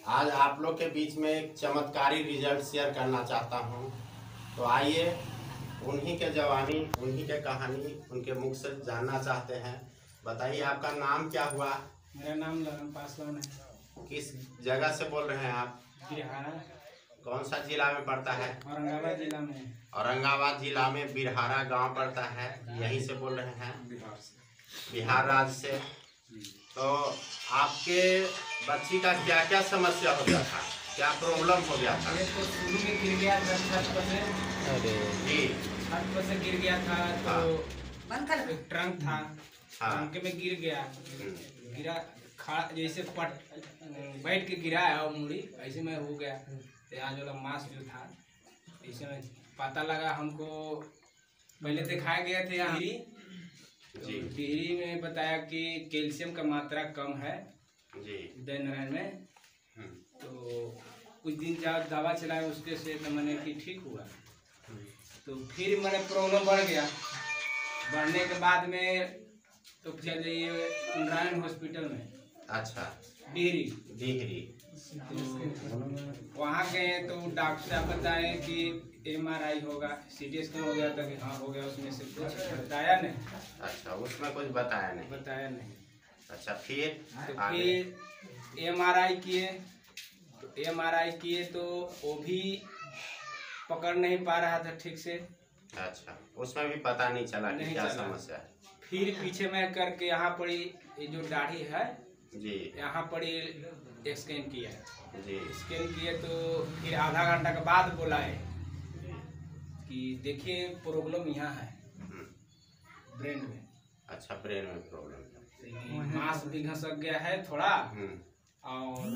आज आप लोग के बीच में एक चमत्कारी रिजल्ट शेयर करना चाहता हूं। तो आइए उन्हीं के जवानी, उन्हीं के कहानी उनके मुख से जानना चाहते हैं। बताइए आपका नाम क्या हुआ? मेरा नाम ललन पासवान है। किस जगह से बोल रहे हैं आप? बिरहारा। कौन सा जिला में पड़ता है? औरंगाबाद जिला में। औरंगाबाद जिला में बिरहारा गांव पड़ता है, यहीं से बोल रहे हैं? बिहार से। बिहार राज्य से। तो आपके बच्ची का क्या क्या समस्या हो गया था, क्या प्रॉब्लम हो गया था? ये तो शुरू में गिर गया था छत पर से। अरे जी। छत पर से गिर गया था तो एक ट्रंक था, ट्रंक में गिर गया। गिरा खा जैसे बैठ के गिरा है और मुड़ी ऐसे में हो गया। तो यहाँ जो मांस जो था ऐसे में पता लगा हमको। पहले दिखाया गया थे यहाँ टिहरी में बताया कि कैल्शियम का मात्रा कम है जी उदय नारायण में। तो कुछ दिन जब दवा चलाए उसके से तो मैंने कि ठीक हुआ। तो फिर मैंने प्रॉब्लम बढ़ गया। बढ़ने के बाद में तो चल जाइए नारायण हॉस्पिटल में। अच्छा। डिहरी। तो वहाँ गए तो डॉक्टर साहब बताए कि MRI होगा, CT स्कैन हो गया था कि हाँ हो गया। उसमें से कुछ बताया नहीं। अच्छा, उसमें कुछ बताया नहीं। अच्छा, फिर तो फिर MRI किए। तो MRI किए तो वो भी पकड़ नहीं पा रहा था ठीक से। अच्छा, उसमें भी पता नहीं चला कि क्या समस्या है। फिर पीछे में करके यहाँ पर ये जो दाढ़ी है जी, यहाँ पर स्कैन किया जी। स्कैन किए तो फिर आधा घंटा के बाद बुलाए कि देखिए प्रॉब्लम यहाँ है ब्रेन में। अच्छा, ब्रेन में प्रॉब्लम है। मांस भी घसक गया है थोड़ा और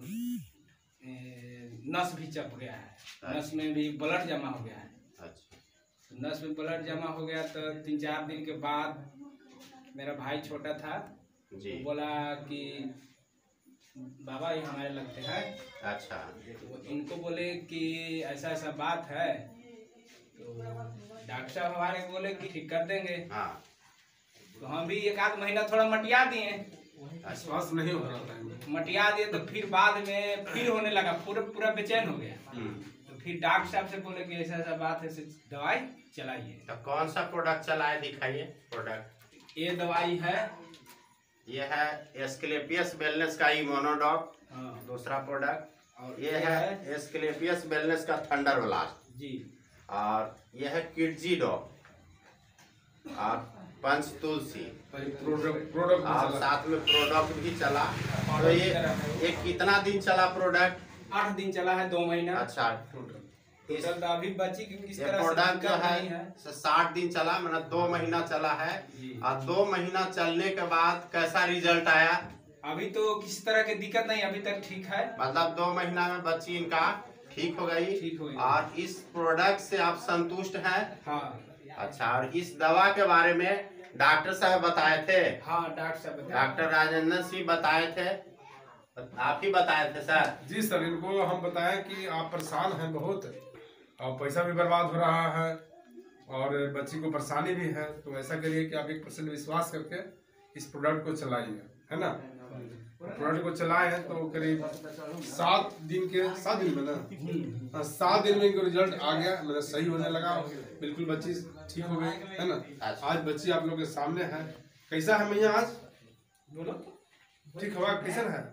नस भी चप गया है। नस में भी ब्लड जमा हो गया है। अच्छा, तो नस में ब्लड जमा हो गया तो 3-4 दिन के बाद मेरा भाई छोटा था जी, तो बोला कि बाबा ये हमारे लगते हैं। अच्छा। तो इनको बोले कि ऐसा ऐसा बात है। तो डॉक्टर साहब हमारे बोले कि ठीक कर देंगे। हाँ। तो हम भी 1-आध महीना थोड़ा मटिया दिए। विश्वास नहीं हो रहा था। मटिया दिए तो फिर बाद में फिर होने लगा, पूरा बेचैन हो गया। तो फिर डॉक्टर साहब से बोले कि ऐसा ऐसा बात है, दवाई चलाइए। तो कौन सा प्रोडक्ट चलाए, दिखाइए प्रोडक्ट। ये दवाई है, ये है एस्क्लेपियस वेलनेस का इम्यूनोडॉक। दूसरा प्रोडक्ट और ये है एस्क्लेपियस वेलनेस का थंडर ब्लास्ट जी। और ये है किडजी डॉग और पंच तुलसी प्रोडक्ट और साथ में प्रोडक्ट भी चला। तो ये कितना दिन चला प्रोडक्ट? 8 दिन चला है, 2 महीना। अच्छा, टोटल तो अभी बची किस तरह प्रोडक्ट जो है 60 दिन चला, मतलब 2 महीना चला है। और 2 महीना चलने के बाद कैसा रिजल्ट आया? अभी तो किसी तरह की दिक्कत नहीं, अभी तक ठीक है। मतलब 2 महीना में बच्ची इनका ठीक हो गई। और इस प्रोडक्ट से आप संतुष्ट हैं? हाँ। अच्छा, और इस दवा के बारे में डॉक्टर साहब बताए थे? हाँ, डॉक्टर साहब, डॉक्टर राजेंद्र सिंह बताए थे। आप ही बताए थे सर? जी सर, इनको हम बताएं कि आप परेशान हैं बहुत और पैसा भी बर्बाद हो रहा है और बच्ची को परेशानी भी है। तो ऐसा करिए कि आप 1% विश्वास करके इस प्रोडक्ट को चलाइए, है ना। प्रोडक्ट को चलाए हैं तो करीब 7 दिन में ना 7 दिन में इनको रिजल्ट आ गया। मतलब सही होने लगा, बिल्कुल बच्ची ठीक हो गई, है ना। आज बच्ची आप लोग के सामने है। कैसा है मैया आज? बोलो। ठीक हुआ? कैसा है?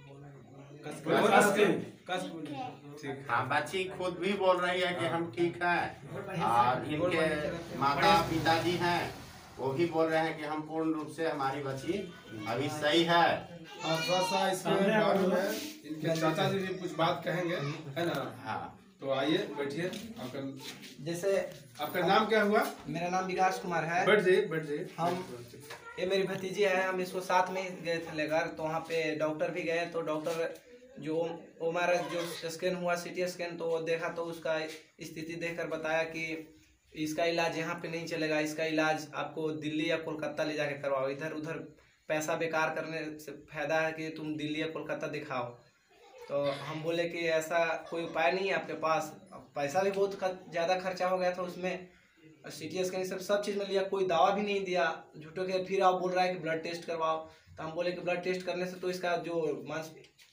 ठीक। हाँ, बच्ची खुद भी बोल रही है कि हम ठीक है। और इनके माता पिताजी हैं, वो भी बोल रहे हैं कि हम पूर्ण रूप से हमारी बच्ची अभी सही है। थोड़ा सा इसके बारे में इनके चाचा जी भी कुछ बात कहेंगे, है ना। हाँ, तो आइए बैठिए। जैसे आपका नाम क्या हुआ? मेरा नाम विकास कुमार है। बैठ जाइए। हम ये मेरी भतीजी है। हम इसको साथ में गए थे लेकर, तो वहाँ पे डॉक्टर भी गए। तो डॉक्टर जो हमारा जो स्कैन हुआ CT स्कैन, तो वो देखा तो उसका स्थिति देखकर बताया कि इसका इलाज यहाँ पे नहीं चलेगा। इसका इलाज आपको दिल्ली या कोलकाता ले जाके करवाओ। इधर उधर पैसा बेकार करने से फायदा है कि तुम दिल्ली या कोलकाता दिखाओ। तो हम बोले कि ऐसा कोई उपाय नहीं है आपके पास। पैसा भी बहुत ज़्यादा खर्चा हो गया था उसमें। CT स्कैन सब चीज़ में लिया, कोई दवा भी नहीं दिया झूठों के। फिर आप बोल रहा है कि ब्लड टेस्ट करवाओ। तो हम बोले कि ब्लड टेस्ट करने से तो इसका जो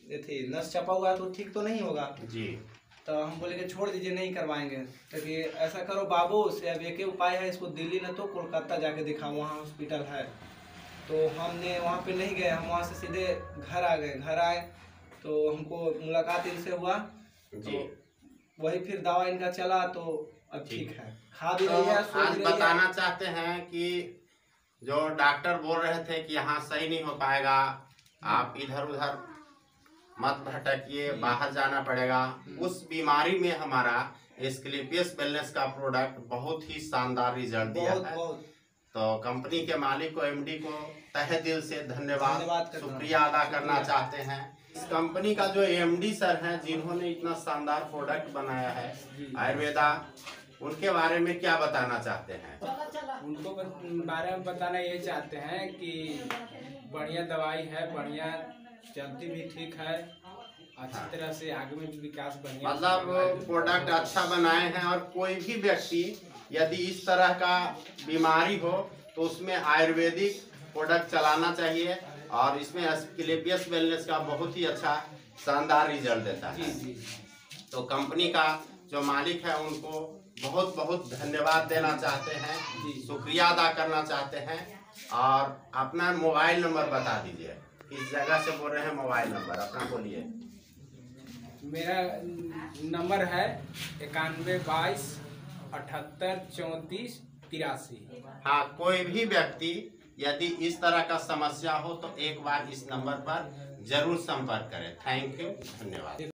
ये थी नस चपा हुआ तो ठीक तो नहीं होगा जी। तो हम बोले कि छोड़ दीजिए, नहीं करवाएंगे। क्योंकि ऐसा करो बाबू, से अब एक ही उपाय है, इसको दिल्ली न तो कोलकाता जाके दिखाओ, वहाँ हॉस्पिटल है। तो हमने वहाँ पे नहीं गए, हम वहाँ से सीधे घर आ गए। घर आए तो हमको मुलाकात इनसे हुआ जी। तो वही फिर दवा इनका चला तो अब ठीक है, खा भी तो रही है। आज बताना चाहते हैं कि जो डॉक्टर बोल रहे थे कि यहाँ सही नहीं हो पाएगा, आप इधर उधर मत भटकिए, बाहर जाना पड़ेगा, उस बीमारी में हमारा एस्क्लेपियस वेलनेस का प्रोडक्ट बहुत ही शानदार रिजल्ट दिया है। तो कंपनी के मालिक को, एमडी को तहे दिल से धन्यवाद शुक्रिया अदा करना चाहते हैं। इस कंपनी का जो एमडी सर हैं, जिन्होंने इतना शानदार प्रोडक्ट बनाया है आयुर्वेदा, उनके बारे में क्या बताना चाहते हैं? उनको बारे में बताना ये चाहते हैं कि बढ़िया दवाई है, बढ़िया चलती भी ठीक है, अच्छी तरह से आगे में भी विकास बढ़िया, मतलब प्रोडक्ट अच्छा बनाए हैं। और कोई भी व्यक्ति यदि इस तरह का बीमारी हो तो उसमें आयुर्वेदिक प्रोडक्ट चलाना चाहिए, और इसमें एस्क्लेपियस वेलनेस का बहुत ही अच्छा शानदार रिजल्ट देता है। तो कंपनी का जो मालिक है उनको बहुत बहुत धन्यवाद देना चाहते हैं, शुक्रिया अदा करना चाहते हैं। और अपना मोबाइल नंबर बता दीजिए, किस जगह से बोल रहे हैं, मोबाइल नंबर अपना बोलिए। मेरा नंबर है 91 22 78 34 83। हाँ, कोई भी व्यक्ति यदि इस तरह का समस्या हो तो एक बार इस नंबर पर जरूर संपर्क करें। थैंक यू, धन्यवाद।